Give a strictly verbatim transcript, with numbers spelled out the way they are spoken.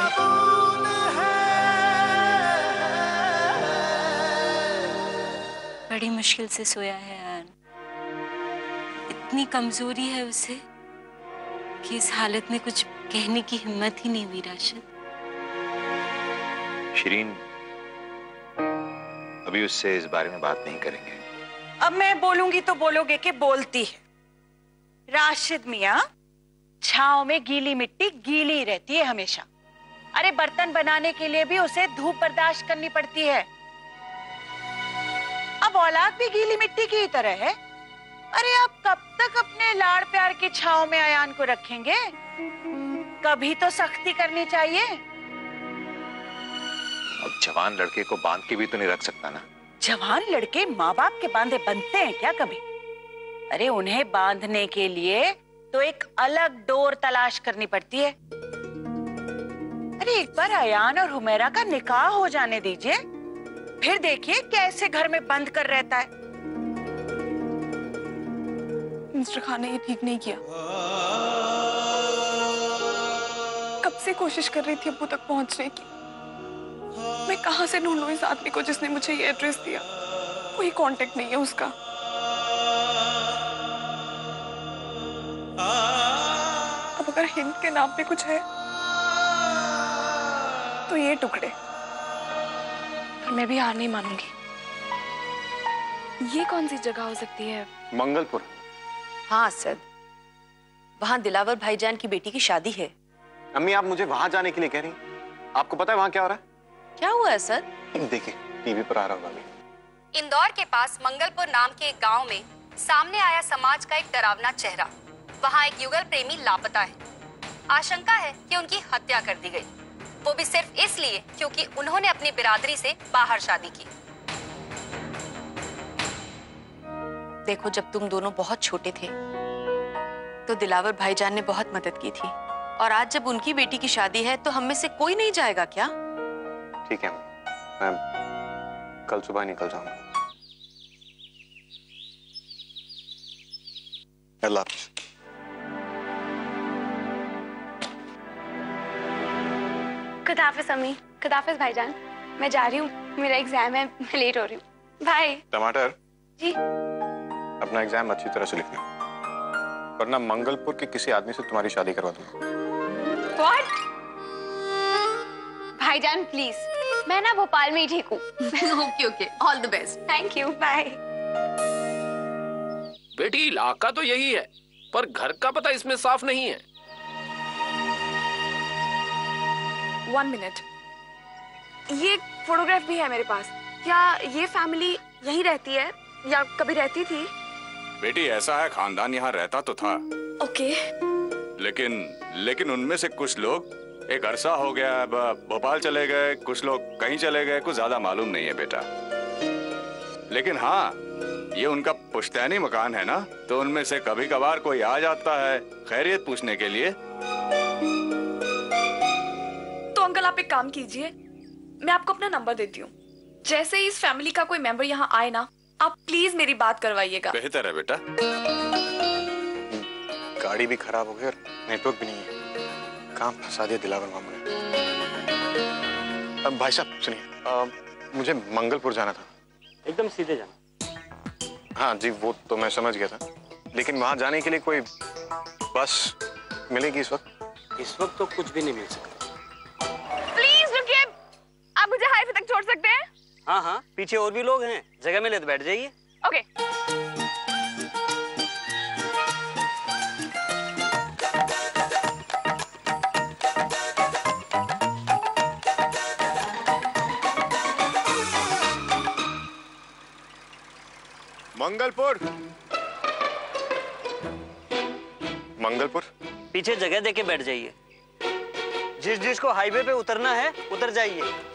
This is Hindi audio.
सुकून है। बड़ी मुश्किल से सोया है यार। इतनी कमजोरी है उसे कि इस हालत में कुछ कहने की हिम्मत ही नहीं हुई राशिद। शिरीन, अभी उससे इस बारे में बात नहीं करेंगे। अब मैं बोलूंगी तो बोलोगे कि बोलती है। राशिद मियाँ, छांव में गीली मिट्टी गीली रहती है हमेशा। अरे बर्तन बनाने के लिए भी उसे धूप बर्दाश्त करनी पड़ती है। अब औलाद भी गीली मिट्टी की ही तरह है। अरे आप कब तक अपने लाड़ प्यार की छांव में अयान को रखेंगे? कभी तो सख्ती करनी चाहिए। अब जवान लड़के को बांध के भी तो नहीं रख सकता ना। जवान लड़के माँ बाप के बांधे बनते हैं क्या कभी? अरे उन्हें बांधने के लिए तो एक अलग डोर तलाश करनी पड़ती है। अरे एक बार अयान और हुमैरा का निकाह हो जाने दीजिए, फिर देखिए कैसे घर में बंद कर रहता है। मिस्टर खान ने ये ठीक नहीं किया। कब से कोशिश कर रही थी अब्बू तक पहुंचने की। मैं कहां से ढूंढूं इस आदमी को जिसने मुझे ये एड्रेस दिया? कोई कांटेक्ट नहीं है उसका। अब अगर हिंद के नाम पे कुछ है तो ये टुकड़े। पर मैं भी हार नहीं मानूंगी। ये कौन सी जगह हो सकती है? मंगलपुर। हाँ असद, वहाँ दिलावर भाईजान की बेटी की शादी है। अम्मी, आप मुझे वहां जाने के लिए कह रही? आपको पता है वहां क्या हो रहा है? क्या हुआ असद? देखिए टीवी पर आ रहा होगा। इंदौर के पास मंगलपुर नाम के एक गांव में सामने आया समाज का एक डरावना चेहरा। वहां एक युगल प्रेमी लापता है। आशंका है कि उनकी हत्या कर दी गई, वो भी सिर्फ इसलिए क्योंकि उन्होंने अपनी बिरादरी से बाहर शादी की। देखो, जब तुम दोनों बहुत छोटे थे तो दिलावर भाईजान ने बहुत मदद की थी, और आज जब उनकी बेटी की शादी है तो हम में से कोई नहीं जाएगा क्या? ठीक है, मैं कल सुबह निकल जाऊंगा। अल्लाह हाफ़िज़। खुदाफिज़ अम्मी। खुदाफिज़ भाईजान। मैं जा रही हूँ, मेरा एग्जाम है, मैं लेट हो रही हूँ। बाय। टमाटर जी। अपना एग्जाम अच्छी तरह से लिखना, वरना मंगलपुर के किसी आदमी से तुम्हारी शादी करवा दूंगा। What? भाईजान प्लीज, मैं ना भोपाल में ही ठीक हूँ। Okay okay, all the best. Thank you, bye. बेटी, इलाका तो यही है पर घर का पता इसमें साफ नहीं है। वन मिनट, ये फोटोग्राफ भी है मेरे पास। क्या ये फैमिली यहीं रहती है या कभी रहती थी? बेटी ऐसा है, खानदान यहाँ रहता तो था। ओके। लेकिन लेकिन उनमें से कुछ लोग एक अरसा हो गया अब भोपाल चले गए, कुछ लोग कहीं चले गए, कुछ ज्यादा मालूम नहीं है बेटा। लेकिन हाँ, ये उनका पुश्तैनी मकान है ना, तो उनमें से कभी कभार कोई आ जाता है खैरियत पूछने के लिए। तो अंकल आप एक काम कीजिए, मैं आपको अपना नंबर देती हूँ। जैसे ही इस फैमिली का कोई मेंबर यहाँ आए ना, आप प्लीज मेरी बात करवाइएगा। बेहतर है बेटा। गाड़ी भी खराब हो गई और नेटवर्क भी नहीं है। काम फंसा दिया दिलावर मामू ने। अब भाई साहब सुनिए, मुझे मंगलपुर जाना था। एकदम सीधे जाना। हाँ जी, वो तो मैं समझ गया था, लेकिन वहां जाने के लिए कोई बस मिलेगी इस वक्त? इस वक्त तो कुछ भी नहीं मिल सकता। प्लीज रुकिए, आप मुझे हाईवे तक छोड़ सकते हैं? हाँ हाँ, पीछे और भी लोग हैं, जगह मिले तो बैठ जाइए। ओके। मंगलपुर। मंगलपुर पीछे जगह देके बैठ जाइए। जिस जिसको हाईवे पे उतरना है उतर जाइए।